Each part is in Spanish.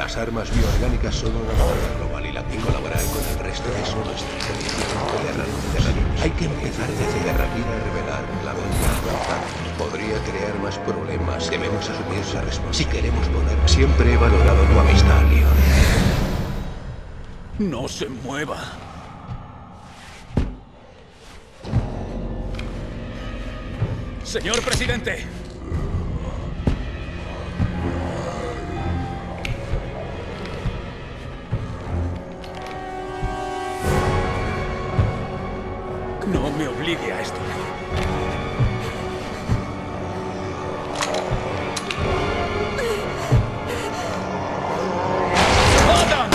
Las armas bioorgánicas son una amenaza global y la que colaborar con el resto de su Hay que empezar desde guerra rápida y revelar la verdad. Podría crear más problemas. Debemos asumir esa responsabilidad. Si queremos poder... Siempre he valorado tu amistad, Leon. No se mueva. Señor presidente. No me obligue a esto. ¡Adam!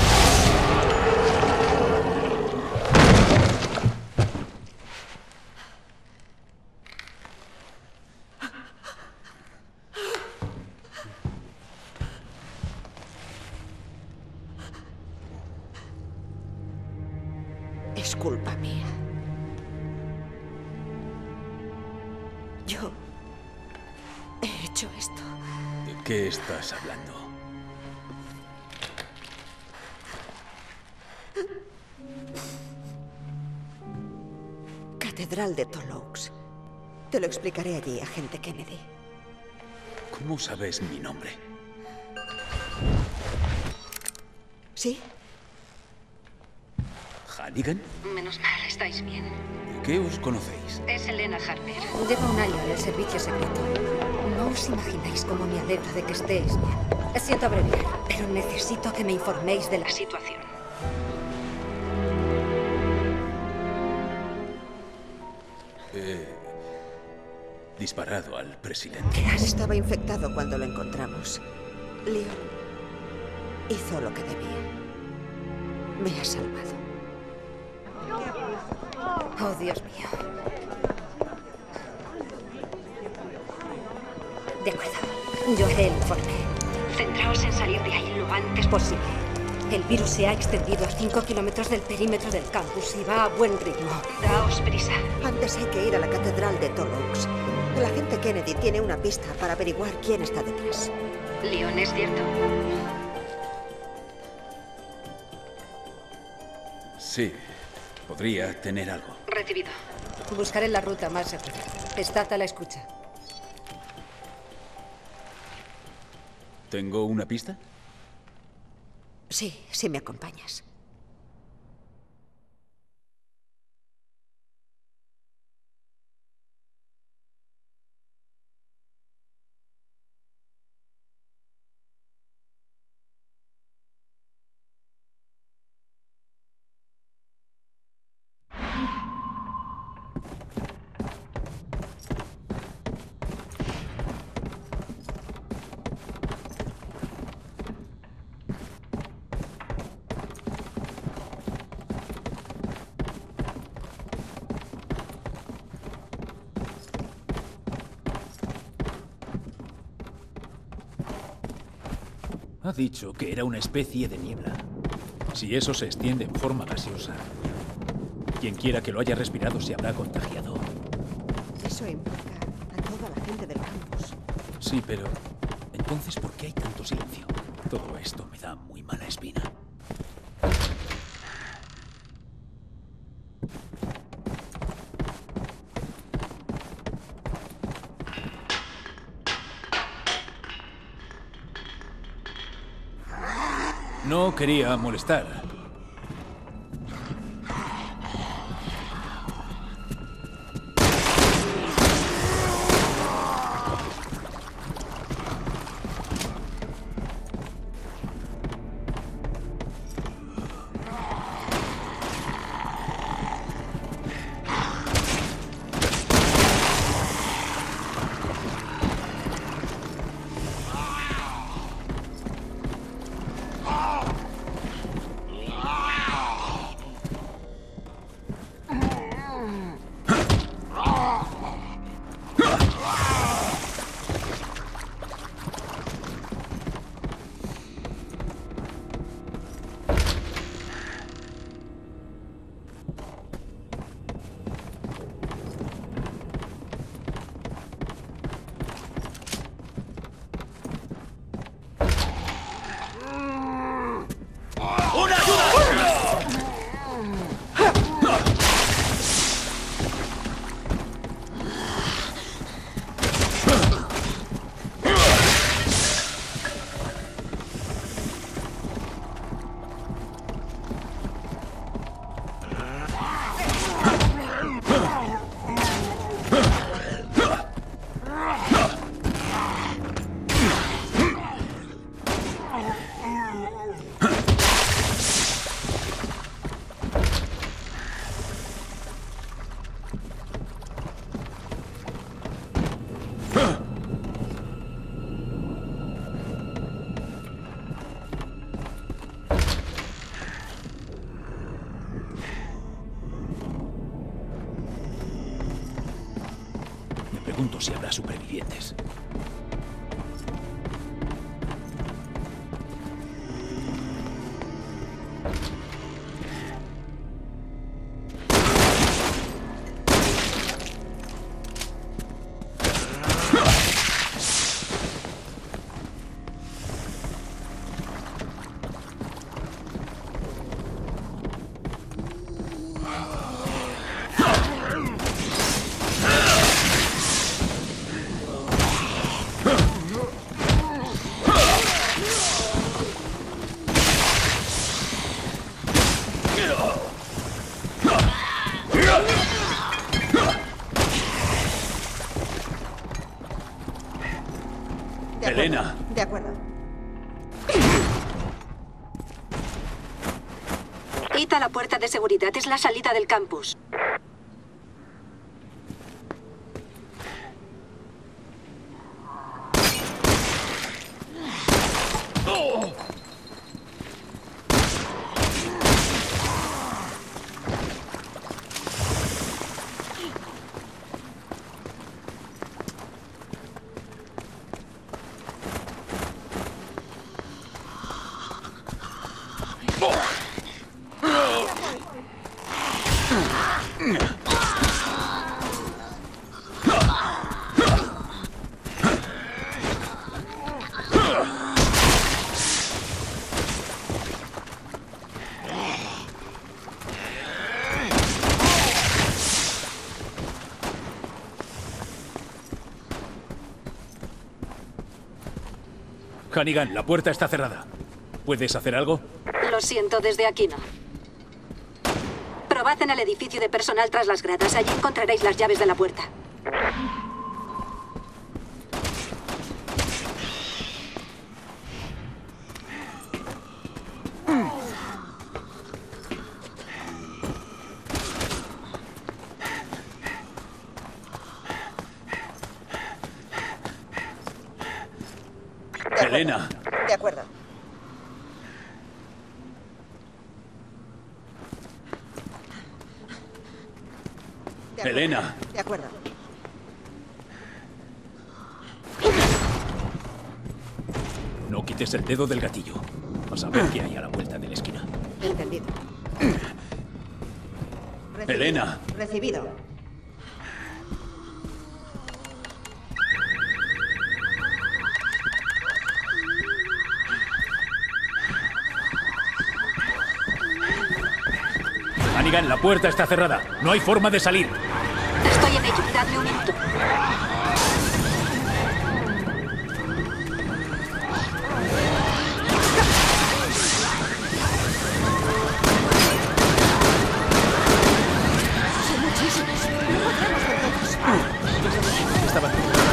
Es culpa mía. Yo he hecho esto. ¿De qué estás hablando? Catedral de Toulouse. Te lo explicaré allí, agente Kennedy. ¿Cómo sabes mi nombre? ¿Sí? ¿Hannigan? Menos mal, estáis bien. ¿De qué os conocéis? Es Elena Harper. Lleva un año en el servicio secreto. No os imagináis cómo me alegro de que estéis bien. Siento abreviar, pero necesito que me informéis de la situación. He disparado al presidente. Estaba infectado cuando lo encontramos. Leon hizo lo que debía. Me ha salvado. Oh, Dios mío. De acuerdo. Yo haré el informe. Centraos en salir de ahí lo antes Posible. El virus se ha extendido a 5 kilómetros del perímetro del campus y va a buen ritmo. Daos prisa. Antes hay que ir a la Catedral de Toulouse. El agente Kennedy tiene una pista para averiguar quién está detrás. Leon, ¿es cierto? Sí, podría tener algo. Recibido. Buscaré la ruta más segura. Estad a la escucha. ¿Tengo una pista? Sí, si me acompañas. Ha dicho que era una especie de niebla. Si eso se extiende en forma gaseosa, quien quiera que lo haya respirado se habrá contagiado. Eso implica a toda la gente del campus. Sí, pero entonces, ¿por qué hay tanto silencio? Todo esto me da muy mala espina. No quería molestar. veremos si habrá supervivientes. Elena. De acuerdo. Id a la puerta de seguridad. Es la salida del campus. Hannigan, la puerta está cerrada. ¿Puedes hacer algo? Lo siento, desde aquí no. Probad en el edificio de personal tras las gradas. Allí encontraréis las llaves de la puerta. Elena. De acuerdo. Elena. De acuerdo. No quites el dedo del gatillo. A saber qué hay a la vuelta de la esquina. Entendido. Elena. Recibido. Hannigan, la puerta está cerrada. No hay forma de salir. Estoy en ello. Dadme un minuto. Estaban...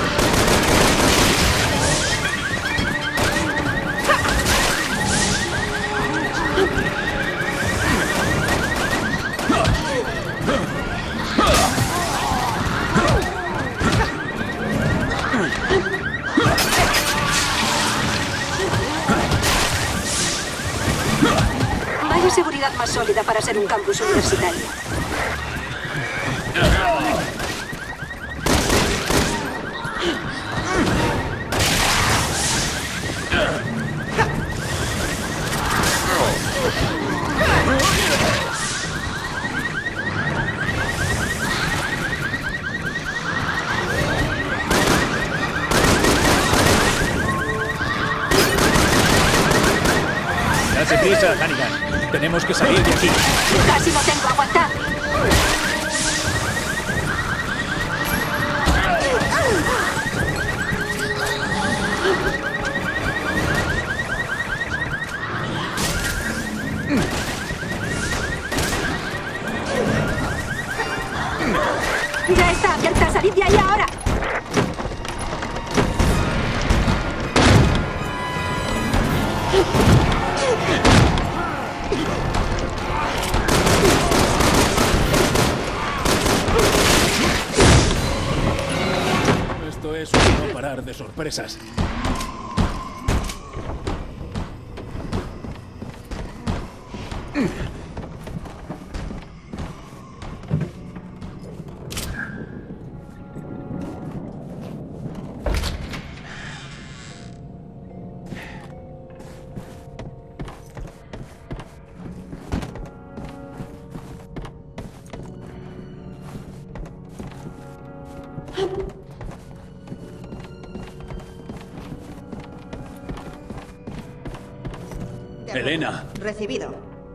Vaya seguridad más sólida para ser un campus universitario. Date prisa, Hannigan. Tenemos que salir de aquí. Casi lo tengo. Aguantad. Ya está abierta. Salid de ahí ahora. Esto es un no parar de sorpresas. Elena. Recibido.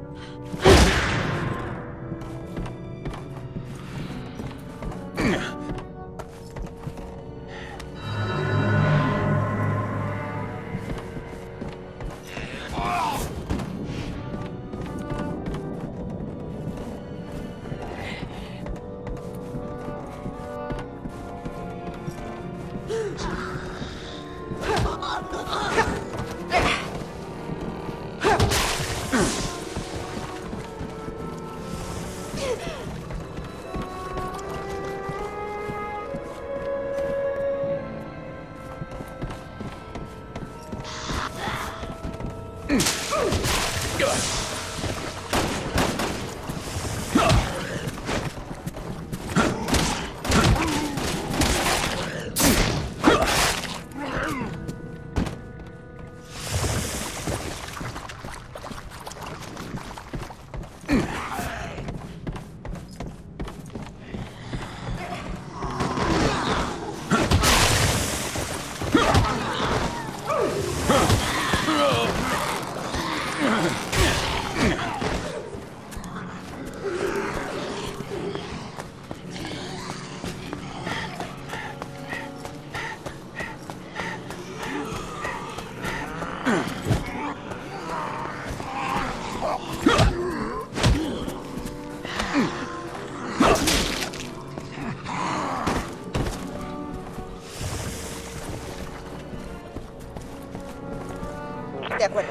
De acuerdo.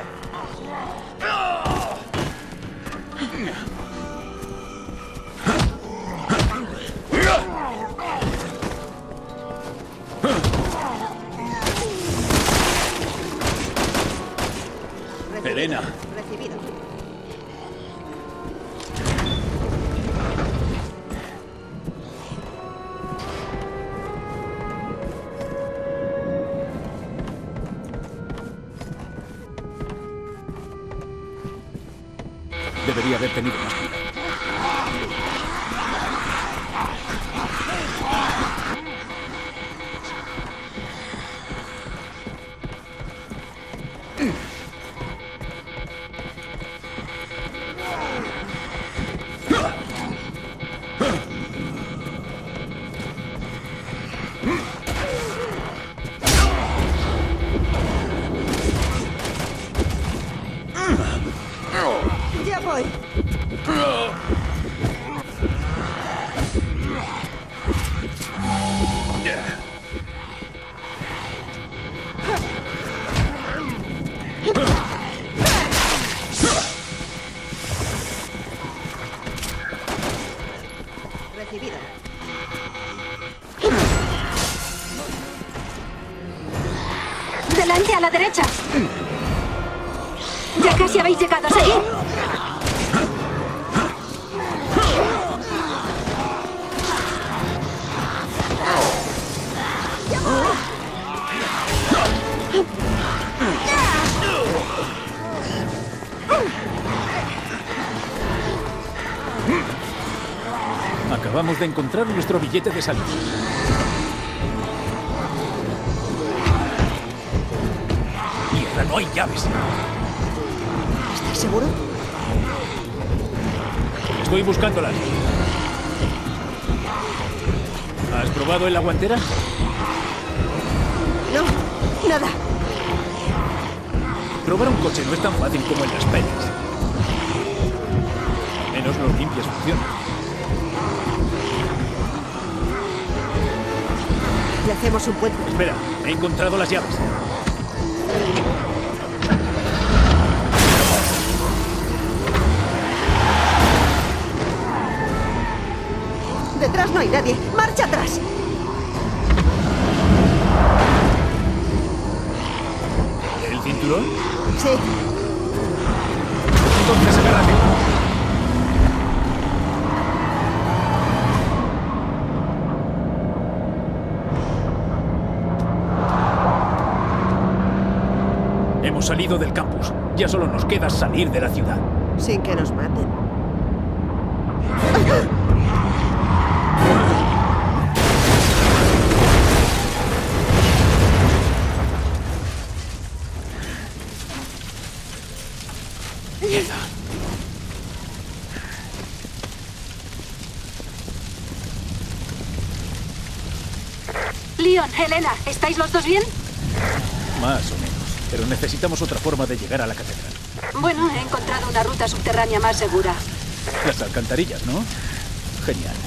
Elena. Recibido. Debería haber tenido más cuidado. Ya voy. Recibido. ¡Delante, a la derecha! Ya casi habéis llegado. ¡Seguid! Acabamos de encontrar nuestro billete de salida. Mierda, no hay llaves. ¿Estás seguro? Estoy buscándolas. ¿Has probado en la guantera? No, nada. Probar un coche no es tan fácil como en las pelis. Al menos los limpias funcionan. Le hacemos un puente. Espera, he encontrado las llaves. Detrás no hay nadie. ¡Marcha atrás! ¿El cinturón? Sí. Entonces agárrate. Hemos salido del campus. Ya solo nos queda salir de la ciudad. Sin que nos maten. Elena, ¿estáis los dos bien? Más o menos. Pero necesitamos otra forma de llegar a la catedral. Bueno, he encontrado una ruta subterránea más segura. Las alcantarillas, ¿no? Genial.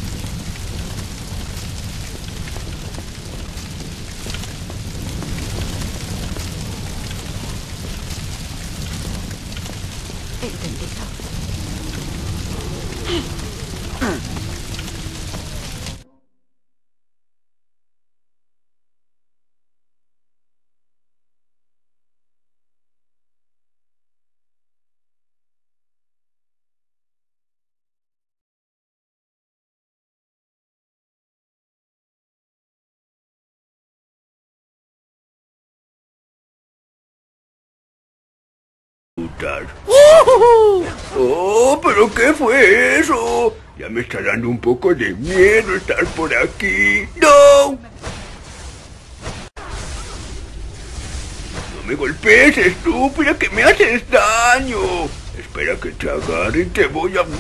Entendido. ¡Oh! ¿Pero qué fue eso? Ya me está dando un poco de miedo estar por aquí. ¡No! ¡No me golpees, estúpida, que me haces daño! Espera que te agarre y te voy a...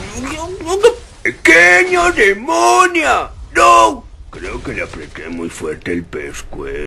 ¡Pequeño demonia! ¡No! Creo que le apreté muy fuerte el pescuezo.